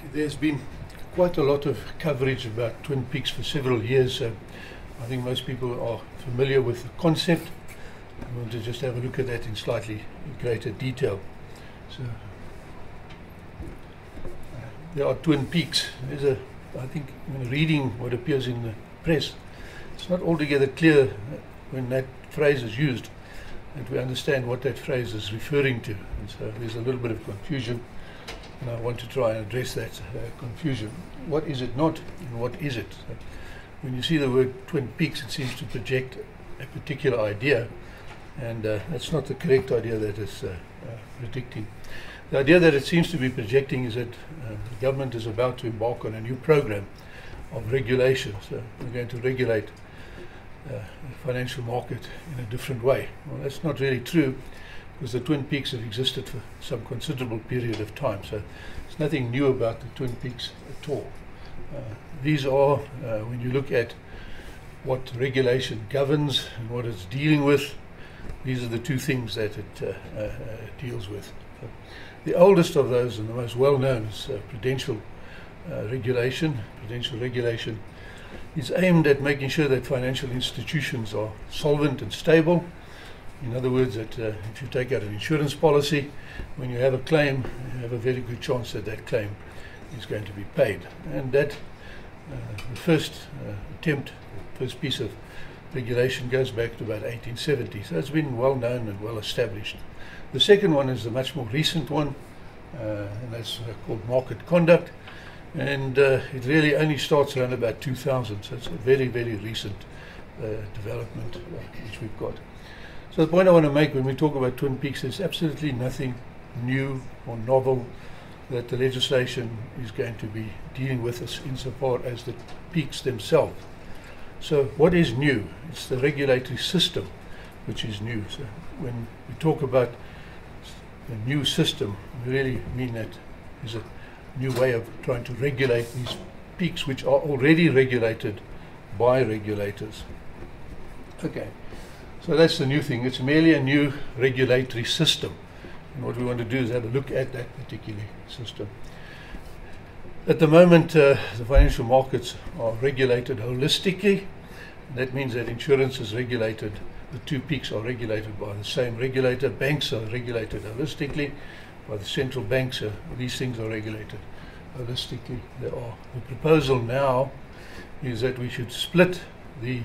There's been quite a lot of coverage about Twin Peaks for several years, so I think most people are familiar with the concept. I want to just have a look at that in slightly greater detail. So there are Twin Peaks. I think when reading what appears in the press, it's not altogether clear when that phrase is used that we understand what that phrase is referring to, and so there's a little bit of confusion, and I want to try and address that confusion. What is it not, and what is it? So when you see the word Twin Peaks, it seems to project a particular idea, and that's not the correct idea that it's predicting. The idea that it seems to be projecting is that the government is about to embark on a new program of regulation. So we're going to regulate the financial market in a different way. Well, that's not really true, because the Twin Peaks have existed for some considerable period of time. So there's nothing new about the Twin Peaks at all. These are, when you look at what regulation governs and what it's dealing with, these are the two things that it deals with. So the oldest of those and the most well-known is prudential regulation. Prudential regulation is aimed at making sure that financial institutions are solvent and stable. In other words, that if you take out an insurance policy, when you have a claim, you have a very good chance that that claim is going to be paid. And that the first attempt, first piece of regulation goes back to about 1870. So it's been well known and well established. The second one is the much more recent one, and that's called market conduct. And it really only starts around about 2000, so it's a very, very recent development which we've got. So the point I want to make when we talk about Twin Peaks is absolutely nothing new or novel that the legislation is going to be dealing with us insofar as the peaks themselves. So what is new? It's the regulatory system which is new. So when we talk about the new system, we really mean that is a new way of trying to regulate these peaks which are already regulated by regulators. Okay, so that's the new thing. It's merely a new regulatory system, and what we want to do is have a look at that particular system. At the moment, the financial markets are regulated holistically. That means that insurance is regulated, the two peaks are regulated by the same regulator. Banks are regulated holistically by the central banks. These things are regulated holistically. The proposal now is that we should split the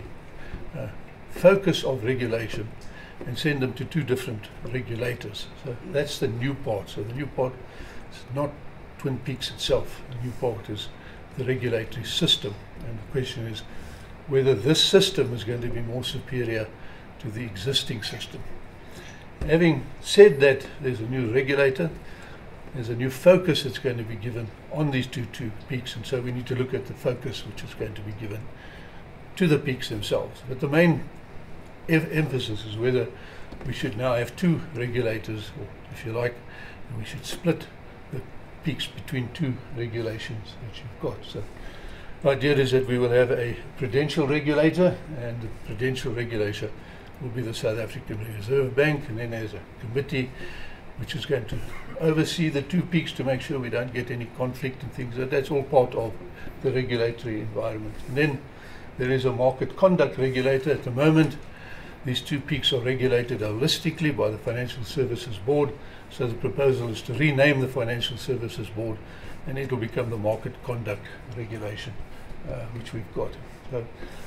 focus of regulation and send them to two different regulators. So that's the new part. So the new part is not Twin Peaks itself. The new part is the regulatory system. And the question is whether this system is going to be more superior to the existing system. Having said that, there's a new regulator, there's a new focus that's going to be given on these two peaks, and so we need to look at the focus which is going to be given to the peaks themselves. But the main emphasis is whether we should now have two regulators, or if you like, we should split the peaks between two regulations that you've got. So the idea is that we will have a prudential regulator, and the prudential regulator will be the South African Reserve Bank, and then there's a committee which is going to oversee the two peaks to make sure we don't get any conflict and things. That's all part of the regulatory environment. And then there is a market conduct regulator. At the moment, these two peaks are regulated holistically by the Financial Services Board. So the proposal is to rename the Financial Services Board, and it will become the market conduct regulation, which we've got. So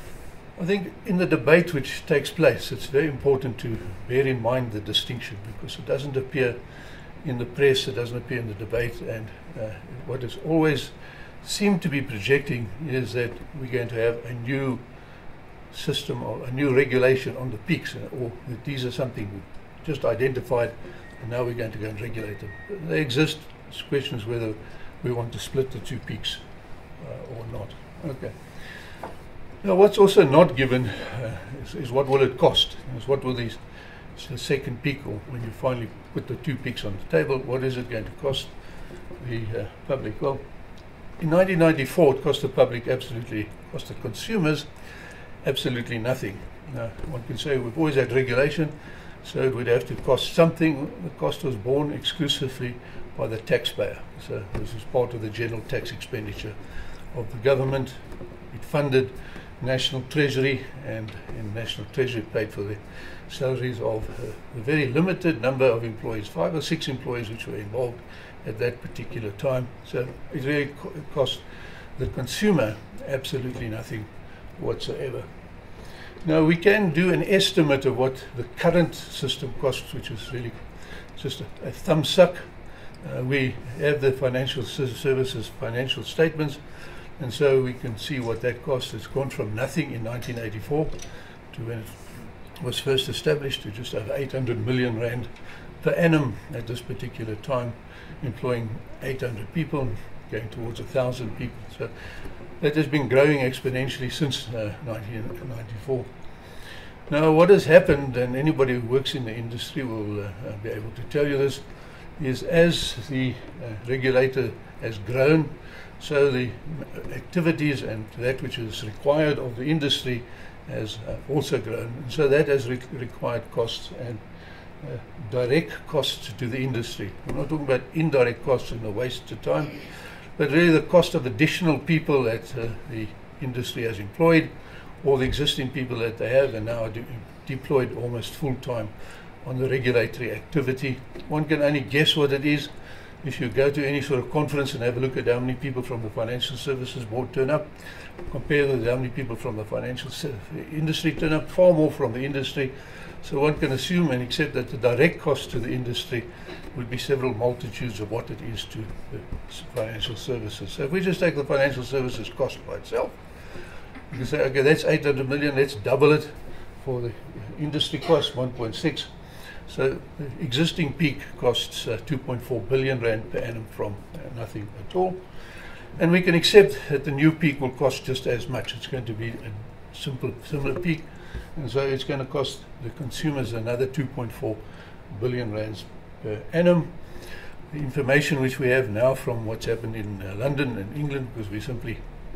I think in the debate which takes place, it's very important to bear in mind the distinction, because it doesn't appear in the press, it doesn't appear in the debate, and what is always seemed to be projecting is that we're going to have a new system or a new regulation on the peaks, or that these are something we just identified and now we're going to go and regulate them. They exist. The question is whether we want to split the two peaks or not. Okay. Now, what's also not given is what will it cost? What will the second peak, or when you finally put the two peaks on the table, what is it going to cost the public? Well, in 1994, it cost the public cost the consumers absolutely nothing. Now, one can say we've always had regulation, so it would have to cost something. The cost was borne exclusively by the taxpayer. So this is part of the general tax expenditure of the government. It funded National Treasury, and National Treasury paid for the salaries of a very limited number of employees, 5 or 6 employees which were involved at that particular time. So it really cost the consumer absolutely nothing whatsoever. Now we can do an estimate of what the current system costs, which is really just a thumb suck. We have the financial services financial statements, and so we can see what that cost has gone from nothing in 1984 to when it was first established to just over 800 million rand per annum at this particular time, employing 800 people, going towards 1,000 people. So that has been growing exponentially since 1994. Now what has happened, and anybody who works in the industry will be able to tell you this, is as the regulator has grown, so the activities and that which is required of the industry has also grown. And so that has required costs and direct costs to the industry. We're not talking about indirect costs and a waste of time, but really the cost of additional people that the industry has employed, or the existing people that they have and now are deployed almost full-time on the regulatory activity. One can only guess what it is. If you go to any sort of conference and have a look at how many people from the Financial Services Board turn up, compare with how many people from the financial industry turn up, far more from the industry. So one can assume and accept that the direct cost to the industry would be several multitudes of what it is to the financial services. So if we just take the financial services cost by itself, you can say, okay, that's 800 million, let's double it for the industry cost, 1.6. So the existing peak costs 2.4 billion rand per annum from nothing at all. And we can accept that the new peak will cost just as much. It's going to be a similar peak. And so it's going to cost the consumers another 2.4 billion rands per annum. The information which we have now from what's happened in London and England, because we're simply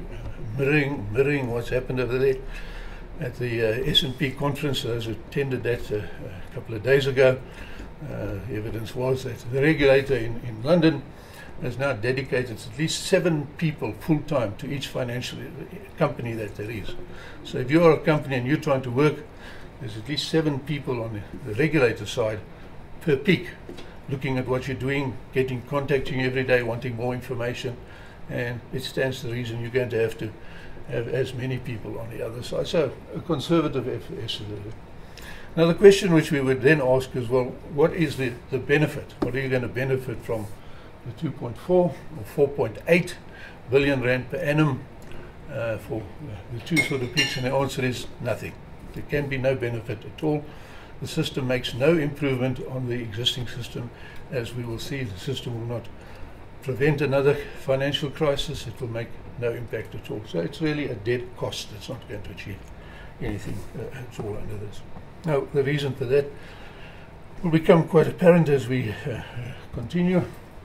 mirroring what's happened over there, at the S&P conference, those who attended that a couple of days ago, the evidence was that the regulator in London has now dedicated at least 7 people full-time to each financial company that there is. So if you're a company and you're trying to work, there's at least 7 people on the regulator side per peak, looking at what you're doing, contacting you every day, wanting more information, and it stands to reason you're going to have as many people on the other side. So a conservative estimate. Now the question which we would then ask is, well, what is the benefit? What are you going to benefit from the 2.4 or 4.8 billion rand per annum for the two sort of peaks? And the answer is nothing. There can be no benefit at all. The system makes no improvement on the existing system. As we will see, the system will not prevent another financial crisis. It will make no impact at all. So it's really a dead cost. It's not going to achieve anything at all under this. Now, the reason for that will become quite apparent as we continue.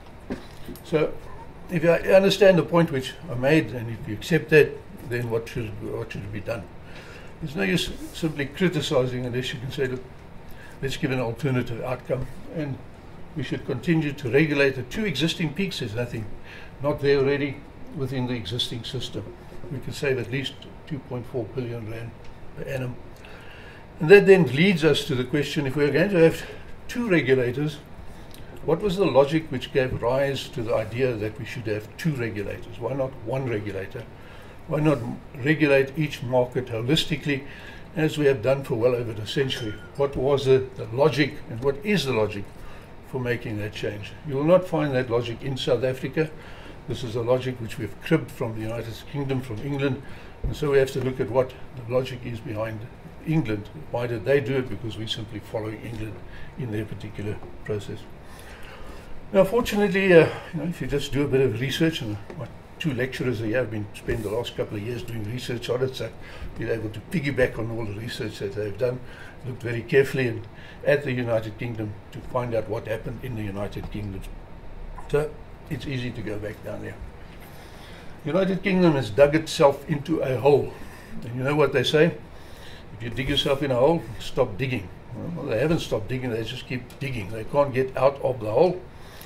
So, if you understand the point which I made, and if you accept that, then what should be done? There's no use simply criticizing unless you can say, look, let's give an alternative outcome, and we should continue to regulate the 2 existing peaks. There's nothing not there already within the existing system. We could save at least 2.4 billion rand per annum. And that then leads us to the question, if we're going to have 2 regulators, what was the logic which gave rise to the idea that we should have 2 regulators? Why not 1 regulator? Why not regulate each market holistically, as we have done for well over a century? What was the logic, and what is the logic for making that change? You will not find that logic in South Africa. This is a logic which we have cribbed from the United Kingdom, from England, and so we have to look at what the logic is behind England. Why did they do it? Because we're simply following England in their particular process. Now, fortunately, if you just do a bit of research, and my 2 lecturers here have spent the last couple of years doing research on it, so been able to piggyback on all the research that they've done, looked very carefully at the United Kingdom to find out what happened in the United Kingdom. So it's easy to go back down there. The United Kingdom has dug itself into a hole. And you know what they say? If you dig yourself in a hole, stop digging. Well, they haven't stopped digging, they just keep digging. They can't get out of the hole.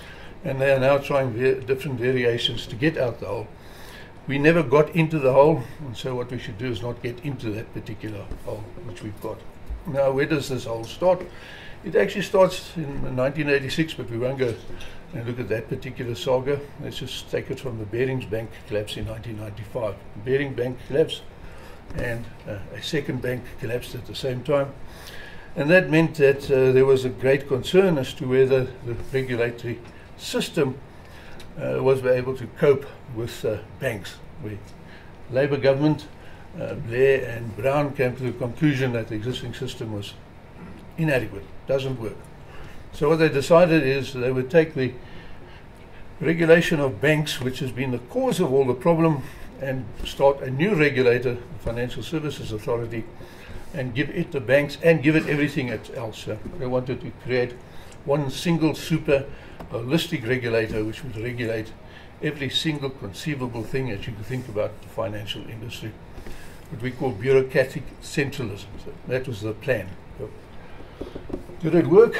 and they are now trying different variations to get out the hole. We never got into the hole, and so what we should do is not get into that particular hole which we've got. Now, where does this hole start? It actually starts in 1986, but we won't go and look at that particular saga. Let's just take it from the Barings Bank collapse in 1995. The Barings Bank collapsed, and a second bank collapsed at the same time. And that meant that there was a great concern as to whether the regulatory system was able to cope with banks. The Labour government, Blair and Brown, came to the conclusion that the existing system was inadequate, doesn't work. So what they decided is they would take the regulation of banks, which has been the cause of all the problem, and start a new regulator, the Financial Services Authority, and give it the banks and give it everything else. So they wanted to create one single super holistic regulator which would regulate every single conceivable thing that you could think about the financial industry, what we call bureaucratic centralism. So that was the plan. So, did it work?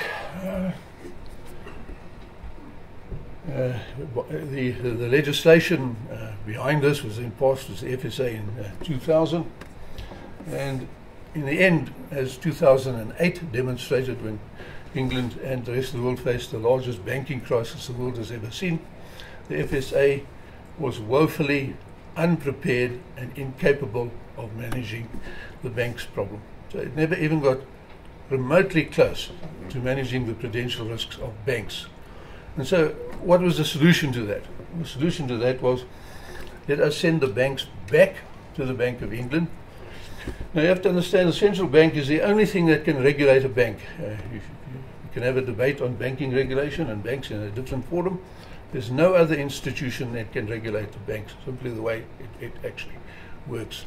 The legislation behind this was then passed as the FSA in 2000, and in the end, as 2008 demonstrated, when England and the rest of the world faced the largest banking crisis the world has ever seen, the FSA was woefully unprepared and incapable of managing the bank's problem. So it never even got remotely close to managing the prudential risks of banks. And so what was the solution to that? The solution to that was, let us send the banks back to the Bank of England. Now you have to understand, the central bank is the only thing that can regulate a bank. You can have a debate on banking regulation and banks in a different forum. There's no other institution that can regulate the banks, simply the way it actually works.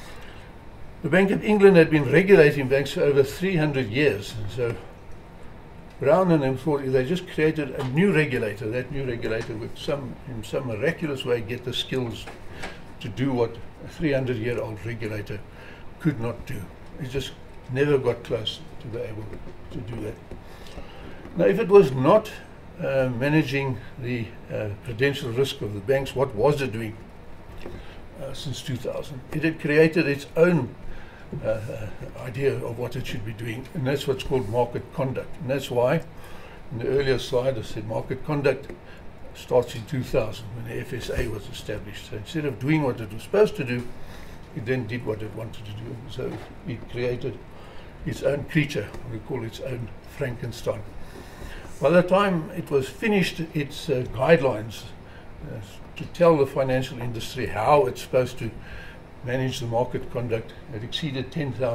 The Bank of England had been regulating banks for over 300 years. And so Brown and them thought if they just created a new regulator, that new regulator would in some miraculous way get the skills to do what a 300-year-old regulator could not do. It just never got close to be able to do that. Now, if it was not managing the prudential risk of the banks, what was it doing since 2000? It had created its own idea of what it should be doing, and that's what's called market conduct. And that's why, in the earlier slide, I said market conduct starts in 2000 when the FSA was established. So instead of doing what it was supposed to do, it then did what it wanted to do. So it created its own creature, we call its own Frankenstein. By the time it was finished its guidelines to tell the financial industry how it's supposed to manage the market conduct, it exceeded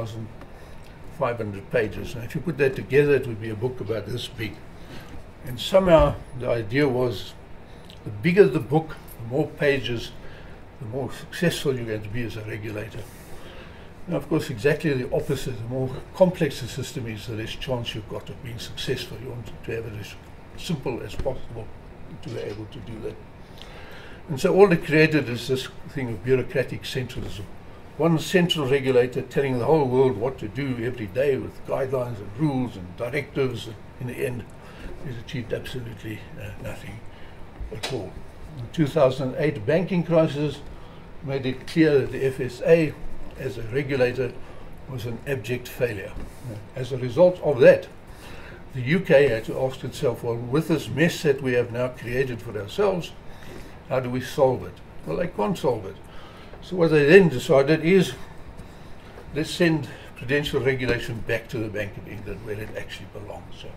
10,500 pages. Now, if you put that together, it would be a book about this big. And somehow the idea was, the bigger the book, the more pages, the more successful you're going to be as a regulator. Now, of course, exactly the opposite. The more complex the system is, the less chance you've got of being successful. You want to have it as simple as possible to be able to do that. And so all it created is this thing of bureaucratic centralism. One central regulator telling the whole world what to do every day with guidelines and rules and directives. And in the end, it achieved absolutely nothing at all. The 2008 banking crisis made it clear that the FSA as a regulator was an abject failure. As a result of that, the UK had to ask itself, well, with this mess that we have now created for ourselves, how do we solve it? Well, they can't solve it. So what they then decided is, let's send prudential regulation back to the Bank of England where it actually belongs. So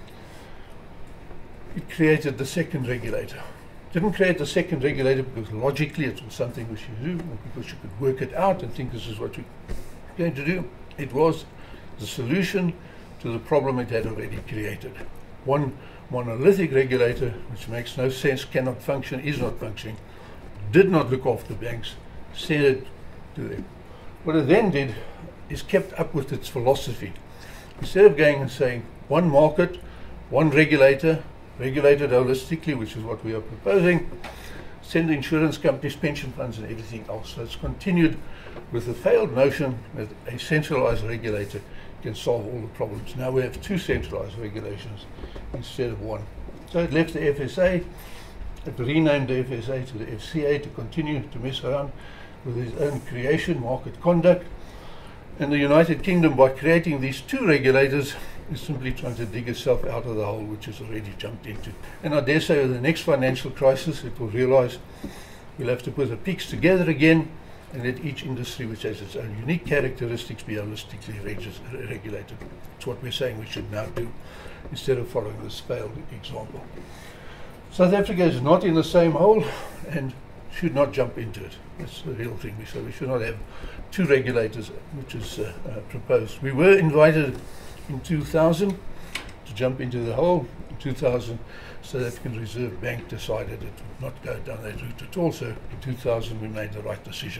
it created the second regulator. Didn't create the second regulator because logically it was something we should do, or because you could work it out and think this is what we're going to do. It was the solution to the problem it had already created. One monolithic regulator, which makes no sense, cannot function, is not functioning, did not look after banks, sent it to them. What it then did is kept up with its philosophy. Instead of going and saying one market, one regulator, regulated holistically, which is what we are proposing, send the insurance companies, pension funds and everything else. So it's continued with the failed notion that a centralized regulator can solve all the problems. Now we have two centralized regulations instead of one. So it left the FSA, it renamed the FSA to the FCA to continue to mess around with its own creation, market conduct. And the United Kingdom, by creating these two regulators, is simply trying to dig itself out of the hole which it's already jumped into. And I dare say with the next financial crisis it will realize we'll have to put the peaks together again and let each industry, which has its own unique characteristics, be holistically regulated. It's what we're saying we should now do, instead of following this failed example. South Africa is not in the same hole and should not jump into it. That's the real thing. So we should not have two regulators, which is proposed. We were invited in 2000 to jump into the hole. In 2000, South African Reserve Bank decided it would not go down that route at all. So in 2000, we made the right decision.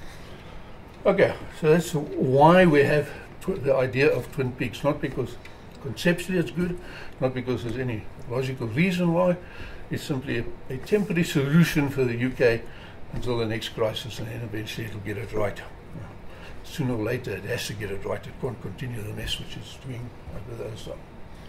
Okay, so that's why we have the idea of Twin Peaks. Not because conceptually it's good, not because there's any logical reason why. It's simply a temporary solution for the UK until the next crisis, and then eventually it'll get it right. Sooner or later it has to get it right. It can't continue the mess which it's doing over those times.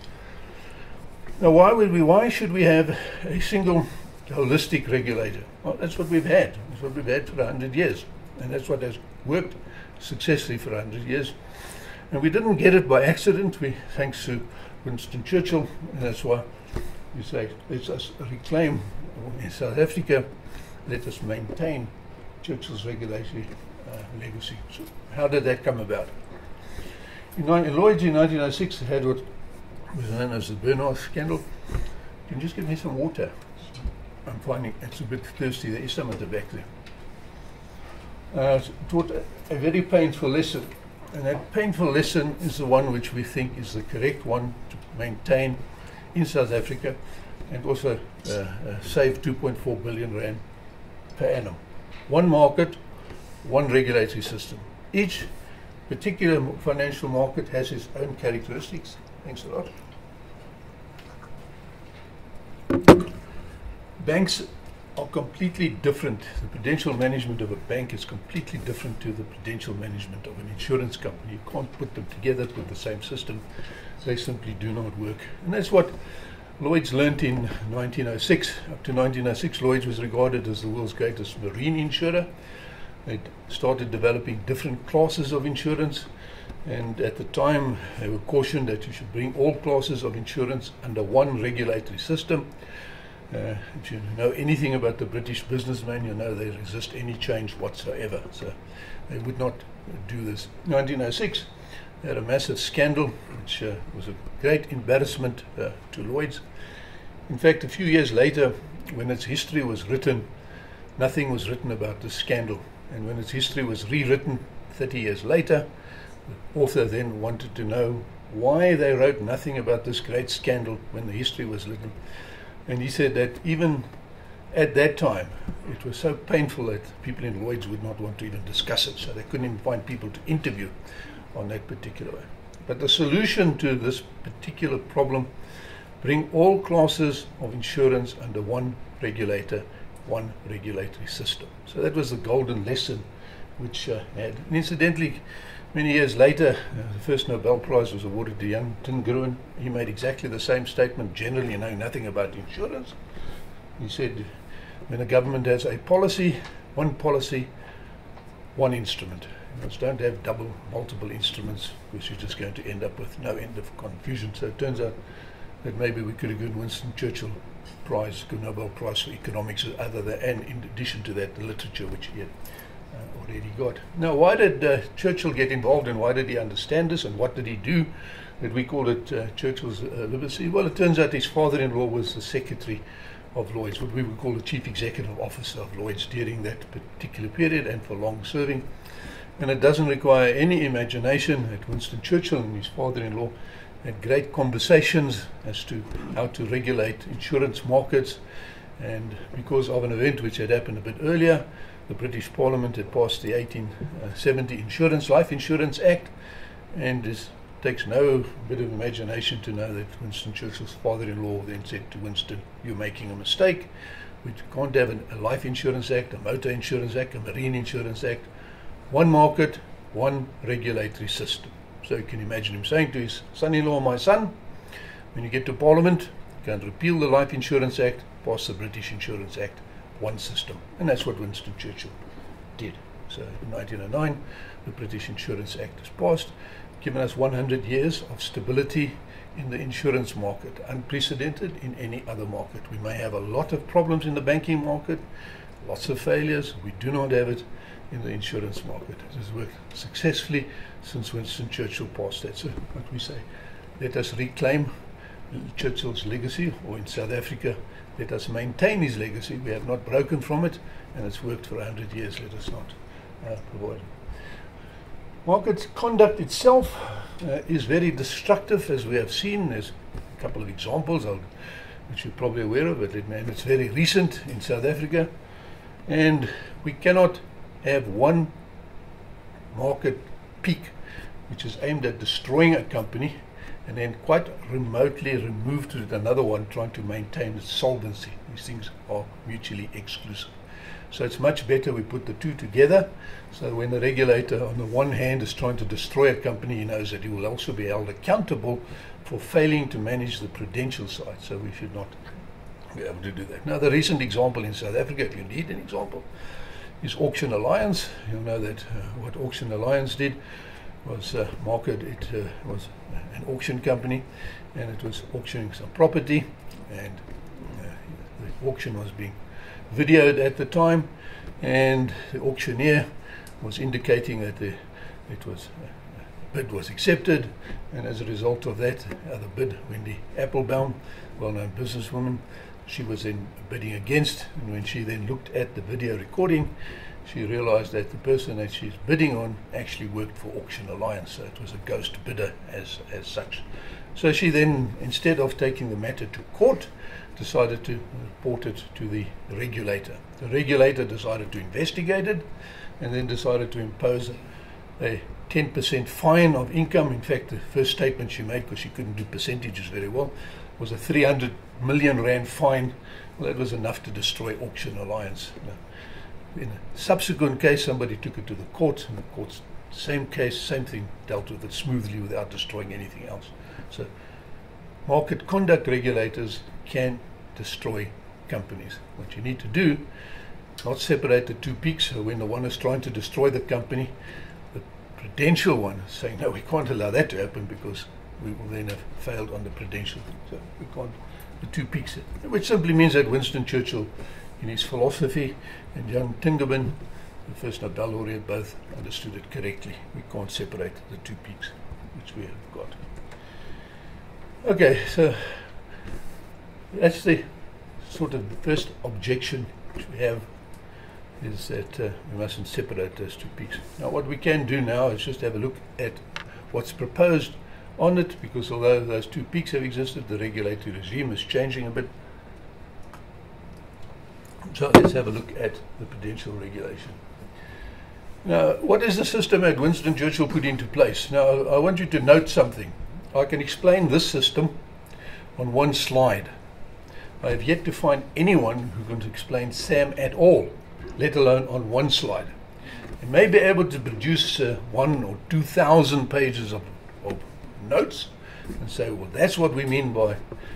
Now why should we have a single holistic regulator? Well, that's what we've had. That's what we've had for 100 years. And that's what has worked successfully for 100 years. And we didn't get it by accident. Thanks to Winston Churchill, and that's why you say, let us reclaim in South Africa, let us maintain Churchill's regulatory legacy. So how did that come about? In Lloyd's in 1906 had what was known as the Bernard scandal. Can you just give me some water? I'm finding it's a bit thirsty. There is some at the back there. Taught a very painful lesson. And that painful lesson is the one which we think is the correct one to maintain in South Africa, and also save 2.4 billion rand per annum. One market, one regulatory system. Each particular financial market has its own characteristics. Thanks a lot. Banks are completely different. The prudential management of a bank is completely different to the prudential management of an insurance company. You can't put them together with the same system. They simply do not work. And that's what Lloyd's learnt in 1906. Up to 1906, Lloyd's was regarded as the world's greatest marine insurer. They started developing different classes of insurance, and at the time they were cautioned that you should bring all classes of insurance under one regulatory system. If you know anything about the British businessman, you know they resist any change whatsoever. So they would not do this. 1906, they had a massive scandal, which was a great embarrassment to Lloyd's. In fact, a few years later, when its history was written, nothing was written about this scandal. And when its history was rewritten 30 years later, the author then wanted to know why they wrote nothing about this great scandal when the history was written. And he said that even at that time, it was so painful that people in Lloyd's would not want to even discuss it, so they couldn't even find people to interview on that particular way. But the solution to this particular problem, bring all classes of insurance under one regulator, one regulatory system. So that was the golden lesson which had. And incidentally, many years later, the first Nobel Prize was awarded to Jan ten Gruen. He made exactly the same statement, generally knowing nothing about insurance. He said, when a government has a policy, one instrument. You must don't have multiple instruments, because you're just going to end up with no end of confusion. So it turns out that maybe we could have given Winston Churchill Prize, Nobel Prize for economics, and in addition to that, the literature which he had already got. Now, why did Churchill get involved, and why did he understand this, and what did he do that we call it Churchill's legacy? Well, it turns out his father-in-law was the secretary of Lloyd's, what we would call the chief executive officer of Lloyd's during that particular period and for long serving. And it doesn't require any imagination that Winston Churchill and his father-in-law had great conversations as to how to regulate insurance markets. And because of an event which had happened a bit earlier, the British Parliament had passed the 1870 Life Insurance Act, and it takes no bit of imagination to know that Winston Churchill's father-in-law then said to Winston, "You're making a mistake. We can't have a Life Insurance Act, a Motor Insurance Act, a Marine Insurance Act. One market, one regulatory system." So you can imagine him saying to his son-in-law, "My son, when you get to Parliament, Africa and repeal the Life Insurance Act, pass the British Insurance Act, one system. And that's what Winston Churchill did. So in 1909, the British Insurance Act was passed, giving us 100 years of stability in the insurance market, unprecedented in any other market. We may have a lot of problems in the banking market, lots of failures. We do not have it in the insurance market. It has worked successfully since Winston Churchill passed that. So what we say, let us reclaim Churchill's legacy, or in South Africa, let us maintain his legacy. We have not broken from it, and it's worked for 100 years. Let us not provide it. Market conduct itself is very destructive, as we have seen. There's a couple of examples which you're probably aware of, but it's very recent in South Africa. And we cannot have one market peak which is aimed at destroying a company and then quite remotely remove to another one trying to maintain its solvency. These things are mutually exclusive. So it's much better we put the two together, so when the regulator on the one hand is trying to destroy a company, he knows that he will also be held accountable for failing to manage the prudential side. So we should not be able to do that. Now, the recent example in South Africa, if you need an example, is Auction Alliance. You'll know that what Auction Alliance did was it was an auction company, and it was auctioning some property, and the auction was being videoed at the time, and the auctioneer was indicating that the bid was accepted, and as a result of that, the other bid, Wendy Applebaum, well-known businesswoman, she was then bidding against, and when she then looked at the video recording, she realized that the person that she's bidding on actually worked for Auction Alliance, so it was a ghost bidder as such. So she then, instead of taking the matter to court, decided to report it to the regulator. The regulator decided to investigate it and then decided to impose a 10% fine of income. In fact, the first statement she made, because she couldn't do percentages very well, was a 300 million rand fine. Well, that was enough to destroy Auction Alliance. In a subsequent case, somebody took it to the court, and the court's same case, same thing, dealt with it smoothly without destroying anything else. So market conduct regulators can destroy companies. What you need to do, not separate the two peaks. So when the one is trying to destroy the company, the prudential one is saying, no, we can't allow that to happen because we will then have failed on the prudential thing. So we can't, the two peaks, which simply means that Winston Churchill, in his philosophy, and Jan Tingelman, the first Nobel laureate, both understood it correctly. We can't separate the two peaks, which we have got. Okay, so that's the sort of first objection which we have, is that we mustn't separate those two peaks. Now, what we can do now is just have a look at what's proposed on it, because although those two peaks have existed, the regulatory regime is changing a bit. So let's have a look at the prudential regulation. Now, what is the system that Winston Churchill put into place? Now, I want you to note something. I can explain this system on one slide. I have yet to find anyone who can explain SAM at all, let alone on one slide. You may be able to produce 1,000 or 2,000 pages of notes and say, well, that's what we mean by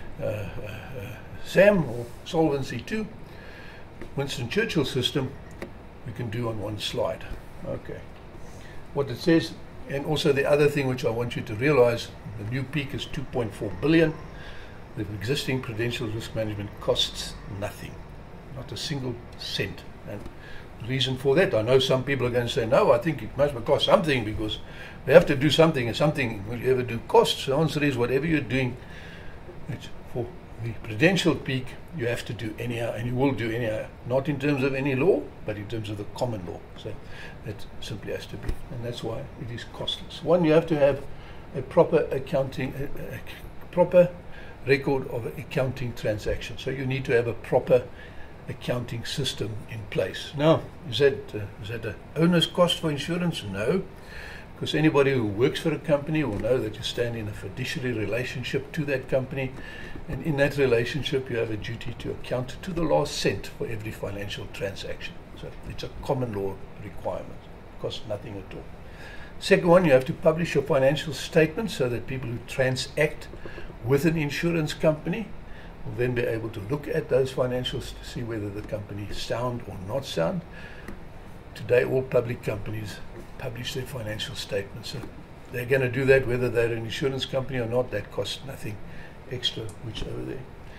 SAM or Solvency II. Winston Churchill system we can do on one slide. Okay. What it says, and also the other thing which I want you to realize, the new peak is 2.4 billion. The existing prudential risk management costs nothing, not a single cent. And the reason for that, I know some people are going to say, no, I think it must cost something because we have to do something, and something will you ever do costs. The answer is whatever you're doing, it's for the prudential peak, you have to do anyhow, and you will do anyhow, not in terms of any law, but in terms of the common law. So that simply has to be, and that's why it is costless. One, you have to have a proper accounting, a proper record of accounting transactions. So you need to have a proper accounting system in place. Now, is that an owner's cost for insurance? No, because anybody who works for a company will know that you stand in a fiduciary relationship to that company, and in that relationship you have a duty to account to the last cent for every financial transaction. So it's a common law requirement. It costs nothing at all. Second one, you have to publish your financial statements so that people who transact with an insurance company will then be able to look at those financials to see whether the company is sound or not sound. Today, all public companies publish their financial statements. So they're going to do that whether they're an insurance company or not. That costs nothing extra, which over there.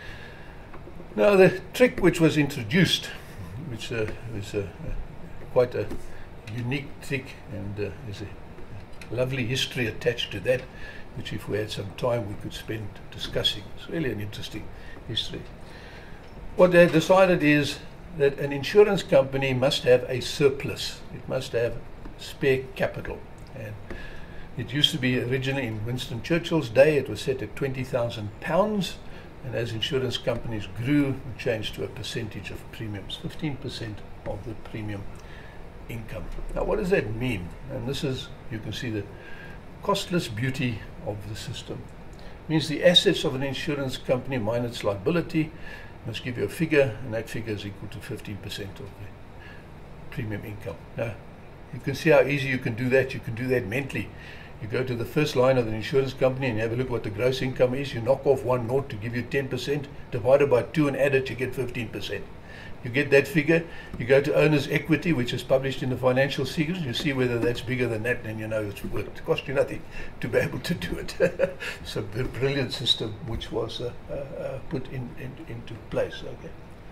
Now, the trick which was introduced, which was quite a unique trick, and there's a lovely history attached to that, which if we had some time we could spend discussing. It's really an interesting history. What they decided is that an insurance company must have a surplus. It must have spare capital. And it used to be originally in Winston Churchill's day, it was set at £20,000. And as insurance companies grew, it changed to a percentage of premiums, 15% of the premium income. Now, what does that mean? And this is, you can see the costless beauty of the system. It means the assets of an insurance company minus liability must give you a figure, and that figure is equal to 15% of the premium income. Now, you can see how easy you can do that. You can do that mentally. You go to the first line of the insurance company and you have a look what the gross income is. You knock off 1 naught to give you 10%, divided by 2 and add it, you get 15%. You get that figure. You go to owner's equity, which is published in the financial secrets. You see whether that's bigger than that, and you know it's worked. It costs you nothing to be able to do it. It's a brilliant system which was put into place. Okay.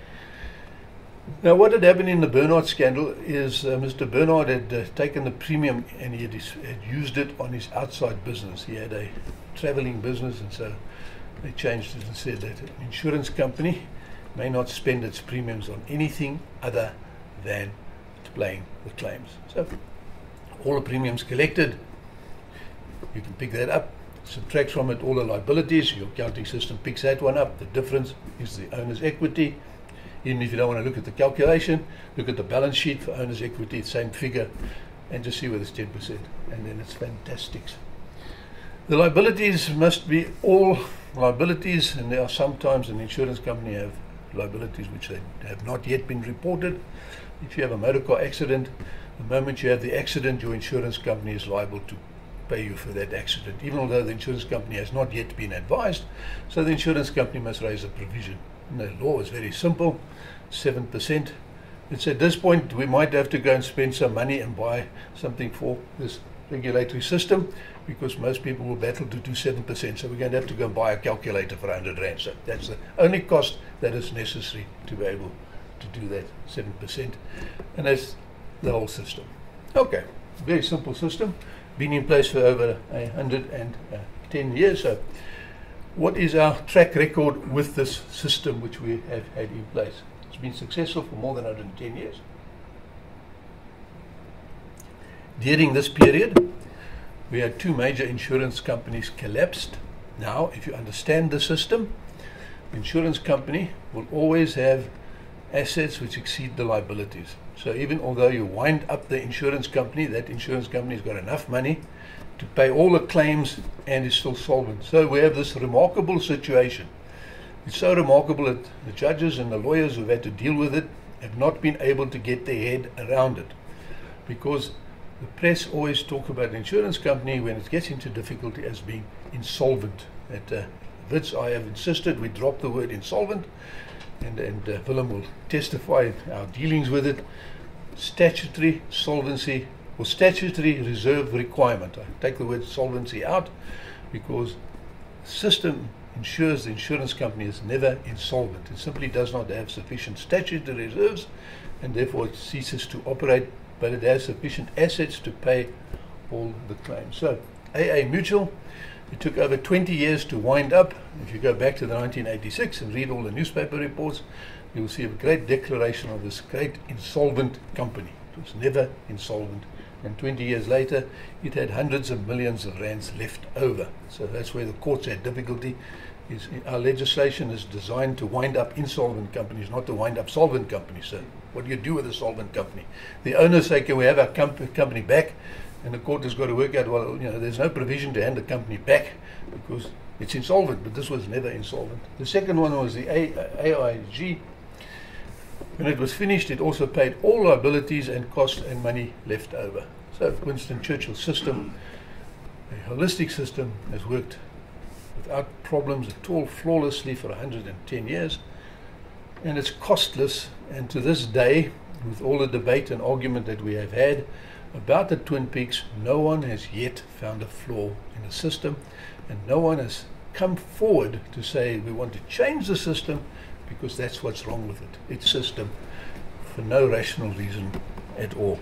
Now, what had happened in the Bernard scandal is Mr. Bernard had taken the premium and he had used it on his outside business. He had a traveling business, and so they changed it and said that an insurance company may not spend its premiums on anything other than paying the claims. So all the premiums collected, you can pick that up, subtract from it all the liabilities. Your accounting system picks that one up. The difference is the owner's equity. Even if you don't want to look at the calculation, look at the balance sheet for owner's equity, same figure, and just see whether it's 10%, and then it's fantastic. The liabilities must be all liabilities, and there are sometimes an insurance company have liabilities which they have not yet been reported. If you have a motor car accident, the moment you have the accident, your insurance company is liable to pay you for that accident, even although the insurance company has not yet been advised. So the insurance company must raise a provision. And the law is very simple, 7%. It's at this point we might have to go and spend some money and buy something for this regulatory system, because most people will battle to do 7%. So we're going to have to go and buy a calculator for 100 Rand. So that's the only cost that is necessary to be able to do that, 7%. And that's the whole system. Okay, very simple system. Been in place for over 110 years. So what is our track record with this system which we have had in place? It's been successful for more than 110 years. During this period, we had 2 major insurance companies collapsed. Now, if you understand the system, the insurance company will always have assets which exceed the liabilities. So even although you wind up the insurance company, that insurance company has got enough money to pay all the claims and is still solvent. So we have this remarkable situation. It's so remarkable that the judges and the lawyers who've had to deal with it have not been able to get their head around it, because the press always talk about an insurance company when it gets into difficulty as being insolvent. At Wits, I have insisted we drop the word insolvent, and Willem will testify our dealings with it. Statutory solvency or statutory reserve requirement. I take the word solvency out because the system ensures the insurance company is never insolvent. It simply does not have sufficient statutory reserves, and therefore it ceases to operate, but it has sufficient assets to pay all the claims. So AA Mutual, it took over 20 years to wind up. If you go back to the 1986 and read all the newspaper reports, you will see a great declaration of this great insolvent company. It was never insolvent. And 20 years later, it had hundreds of millions of rands left over. So that's where the courts had difficulty. Our legislation is designed to wind up insolvent companies, not to wind up solvent companies. So what do you do with a solvent company? The owners say, can we have our company back? And the court has got to work out, well, you know, there's no provision to hand the company back because it's insolvent, but this was never insolvent. The second one was the AIG. When it was finished, it also paid all liabilities and costs and money left over. So Winston Churchill's system, a holistic system, has worked without problems at all, flawlessly for 110 years. And it's costless, and to this day, with all the debate and argument that we have had about the Twin Peaks, no one has yet found a flaw in the system, and no one has come forward to say we want to change the system because that's what's wrong with it. It's system for no rational reason at all.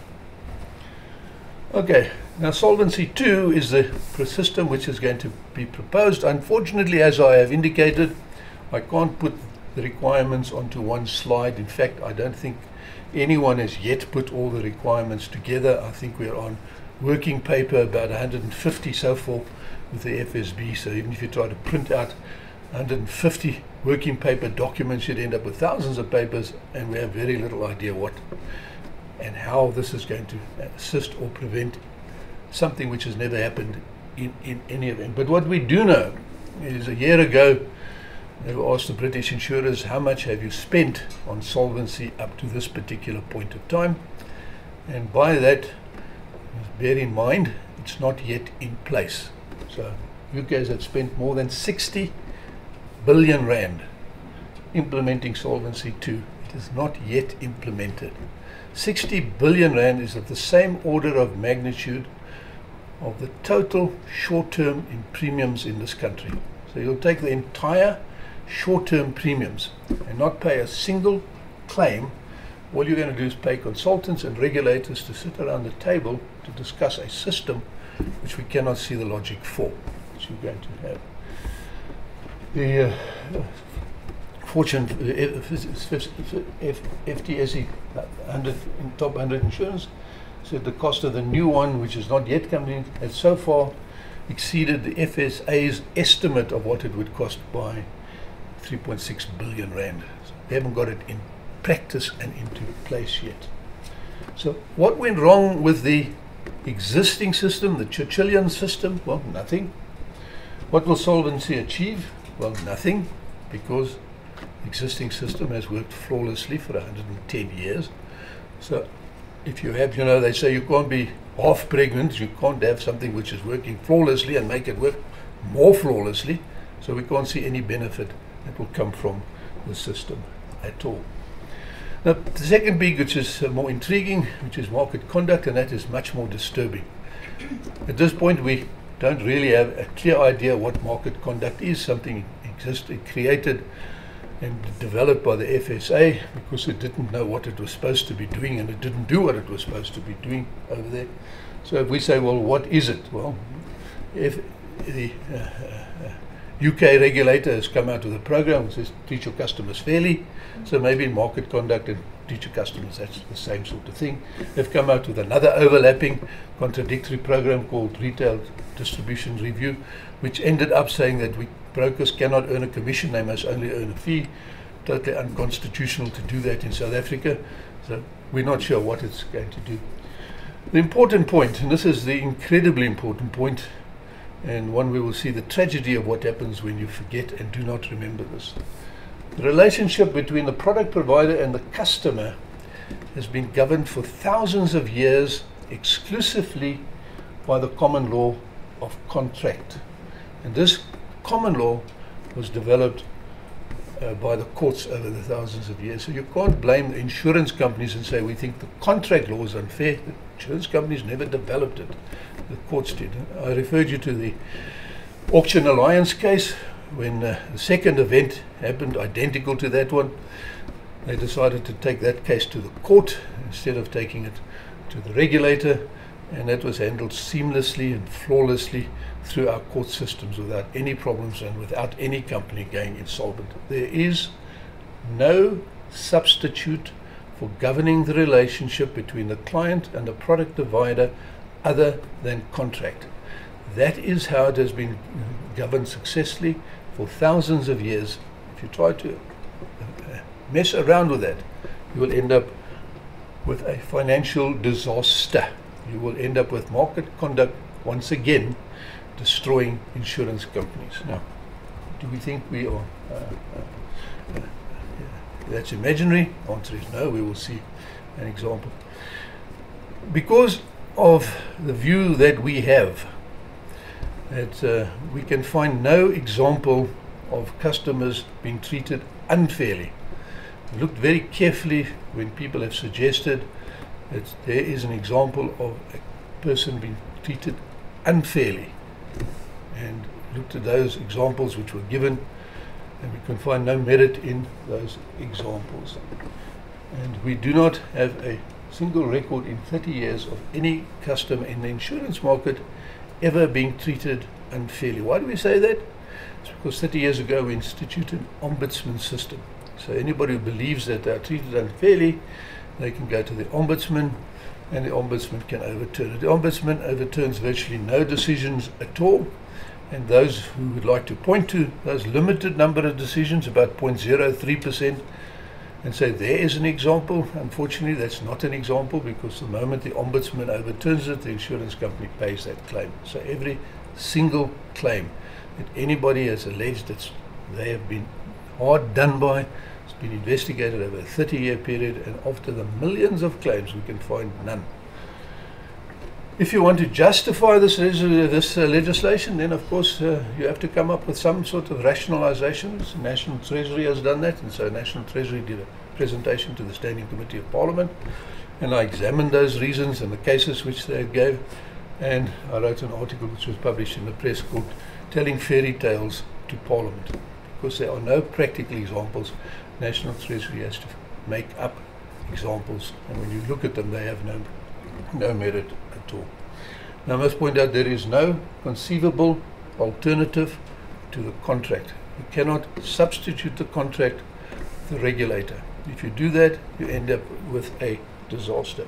Okay, now Solvency II is the system which is going to be proposed. Unfortunately, as I have indicated, I can't put the requirements onto one slide. In fact, I don't think anyone has yet put all the requirements together. I think we're on working paper about 150 so far with the FSB. So even if you try to print out 150 working paper documents, you'd end up with thousands of papers, and we have very little idea what and how this is going to assist or prevent something which has never happened in any event. But what we do know is a year ago, they were asked the British insurers, how much have you spent on solvency up to this particular point of time? And by that, bear in mind, it's not yet in place. So UK has spent more than 60 billion rand implementing Solvency II. It is not yet implemented. 60 billion rand is of the same order of magnitude of the total short-term in premiums in this country. So you'll take the entire short-term premiums and not pay a single claim. All you're going to do is pay consultants and regulators to sit around the table to discuss a system which we cannot see the logic for, which you're going to have. The Fortune FTSE 100 in top 100 insurance said the cost of the new one, which is not yet coming in, has so far exceeded the FSA's estimate of what it would cost by 3.6 billion rand. So they haven't got it in practice and into place yet. So what went wrong with the existing system, the Churchillian system? Well, nothing. What will Solvency achieve? Well, nothing, because the existing system has worked flawlessly for 110 years. So if you have, they say you can't be half pregnant, you can't have something which is working flawlessly and make it work more flawlessly. So we can't see any benefit that will come from the system at all. Now, the second big, which is more intriguing, which is market conduct, and that is much more disturbing. At this point, we don't really have a clear idea what market conduct is. Something existed, created and developed by the FSA because it didn't know what it was supposed to be doing, and it didn't do what it was supposed to be doing over there. So if we say, well, what is it? Well, if the UK regulator has come out with a program which says treat your customers fairly, so maybe market conduct and treat your customers, that's the same sort of thing. They've come out with another overlapping contradictory program called Retail Distribution Review, which ended up saying that brokers cannot earn a commission, they must only earn a fee. Totally unconstitutional to do that in South Africa, so we're not sure what it's going to do. The important point, and this is the incredibly important point, and one we will see the tragedy of what happens when you forget and do not remember this. The relationship between the product provider and the customer has been governed for thousands of years exclusively by the common law of contract. And this common law was developed by the courts over the thousands of years. So you can't blame the insurance companies and say we think the contract law is unfair. The insurance companies never developed it. The courts did. I referred you to the Auction Alliance case. When the second event happened identical to that one, they decided to take that case to the court instead of taking it to the regulator, and that was handled seamlessly and flawlessly through our court systems without any problems and without any company going insolvent. There is no substitute for governing the relationship between the client and the product provider other than contract. That is how it has been governed successfully for thousands of years. If you try to mess around with that, you will end up with a financial disaster. You will end up with market conduct once again destroying insurance companies. Now, do we think we are that's imaginary? The answer is no. We will see an example. Because of the view that we have, that we can find no example of customers being treated unfairly. We looked very carefully when people have suggested that there is an example of a person being treated unfairly, and looked at those examples which were given, and we can find no merit in those examples. And we do not have a single record in 30 years of any customer in the insurance market ever being treated unfairly. Why do we say that? It's because 30 years ago we instituted an ombudsman system. So anybody who believes that they are treated unfairly, they can go to the ombudsman, and the ombudsman can overturn it. The ombudsman overturns virtually no decisions at all, and those who would like to point to those limited number of decisions, about 0.03%, and say there is an example, unfortunately that's not an example, because the moment the ombudsman overturns it, the insurance company pays that claim. So every single claim that anybody has alleged that they have been hard done by, it's been investigated over a 30-year period, and after the millions of claims we can find none. If you want to justify this legislation, then of course you have to come up with some sort of rationalization. The National Treasury has done that, and so National Treasury did a presentation to the Standing Committee of Parliament, and I examined those reasons and the cases which they gave, and I wrote an article which was published in the press called Telling Fairy Tales to Parliament. Because there are no practical examples, National Treasury has to make up examples, and when you look at them they have no merit at all. Now I must point out there is no conceivable alternative to the contract. You cannot substitute the contract with the regulator. If you do that, you end up with a disaster.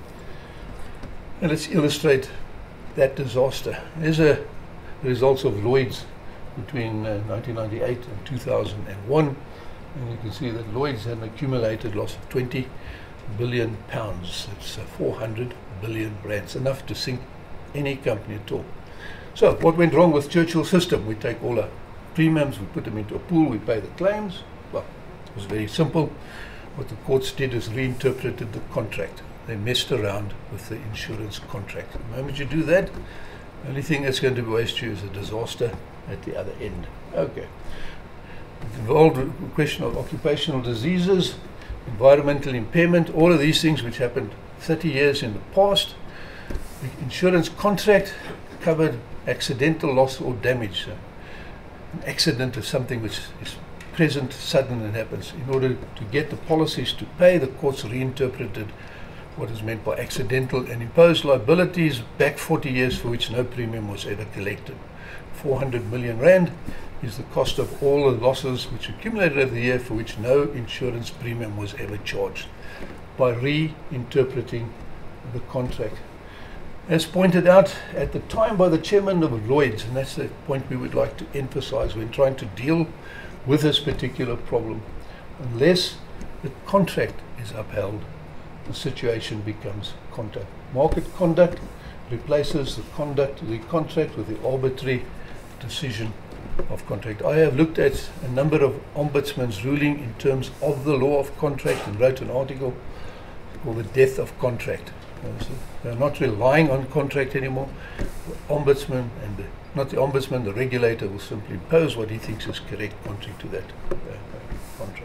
And let's illustrate that disaster. Here's the results of Lloyd's between 1998 and 2001, and you can see that Lloyd's had an accumulated loss of 20 billion pounds. It's 400 billion rands, enough to sink any company at all. So what went wrong with Churchill's system? We take all our premiums, we put them into a pool, we pay the claims. Well, it was very simple. What the courts did is reinterpreted the contract. They messed around with the insurance contract. The moment you do that, the only thing that's going to waste you is a disaster at the other end. Okay. It involved a question of occupational diseases, environmental impairment, all of these things which happened 30 years in the past. The insurance contract covered accidental loss or damage. So an accident is something which is present, sudden, and happens. In order to get the policies to pay, the courts reinterpreted what is meant by accidental and imposed liabilities back 40 years for which no premium was ever collected. 400 million rand is the cost of all the losses which accumulated over the year for which no insurance premium was ever charged, by reinterpreting the contract. As pointed out at the time by the chairman of Lloyd's, and that's the point we would like to emphasize when trying to deal with this particular problem, unless the contract is upheld, the situation becomes market conduct replaces the contract with the arbitrary decision of contract. I have looked at a number of ombudsman's ruling in terms of the law of contract and wrote an article called The Death of Contract. So they're not relying on contract anymore. The ombudsman and not the ombudsman, the regulator will simply impose what he thinks is correct contrary to that contract.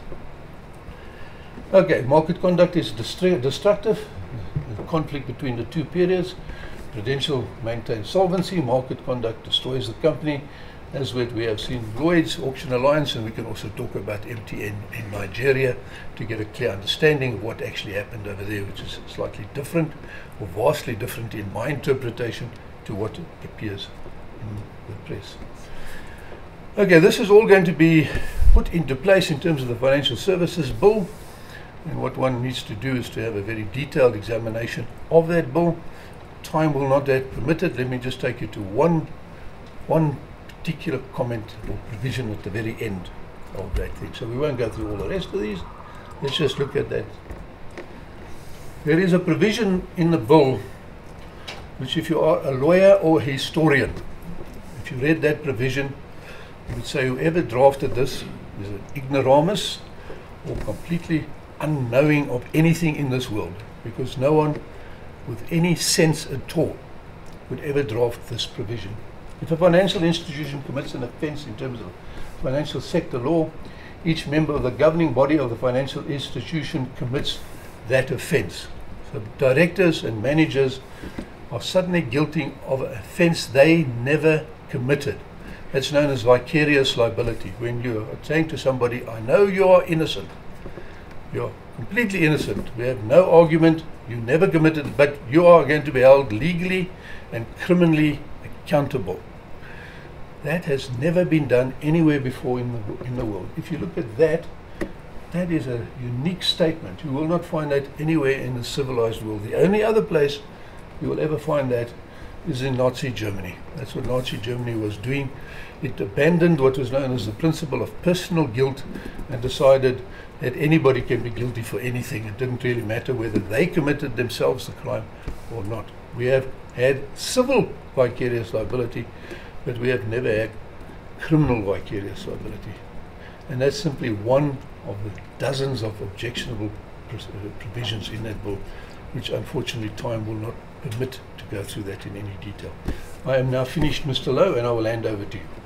Okay, market conduct is destructive. The conflict between the two periods. Prudential maintains solvency, market conduct destroys the company, as we have seen Lloyd's, Auction Alliance, and we can also talk about MTN in Nigeria to get a clear understanding of what actually happened over there, which is slightly different, or vastly different in my interpretation to what appears in the press. Okay, this is all going to be put into place in terms of the Financial Services Bill, and what one needs to do is to have a very detailed examination of that bill. Time will not permit it. Let me just take you to one particular comment or provision at the very end of that thing. So we won't go through all the rest of these. Let's just look at that. There is a provision in the bill which, if you are a lawyer or a historian, if you read that provision, you would say whoever drafted this is an ignoramus or completely unknowing of anything in this world, because no one with any sense at all would ever draft this provision. If a financial institution commits an offence in terms of financial sector law, each member of the governing body of the financial institution commits that offence. So directors and managers are suddenly guilty of an offence they never committed. That's known as vicarious liability. When you are saying to somebody, I know you are innocent, you're completely innocent, we have no argument, you never committed it, but you are going to be held legally and criminally accountable. That has never been done anywhere before in the world. If you look at that, that is a unique statement. You will not find that anywhere in the civilized world. The only other place you will ever find that is in Nazi Germany. That's what Nazi Germany was doing. It abandoned what was known as the principle of personal guilt and decided that anybody can be guilty for anything. It didn't really matter whether they committed themselves the crime or not. We have had civil vicarious liability, but we have never had criminal vicarious liability. And that's simply one of the dozens of objectionable provisions in that bill, which unfortunately time will not permit to go through that in any detail. I am now finished, Mr. Lowe, and I will hand over to you.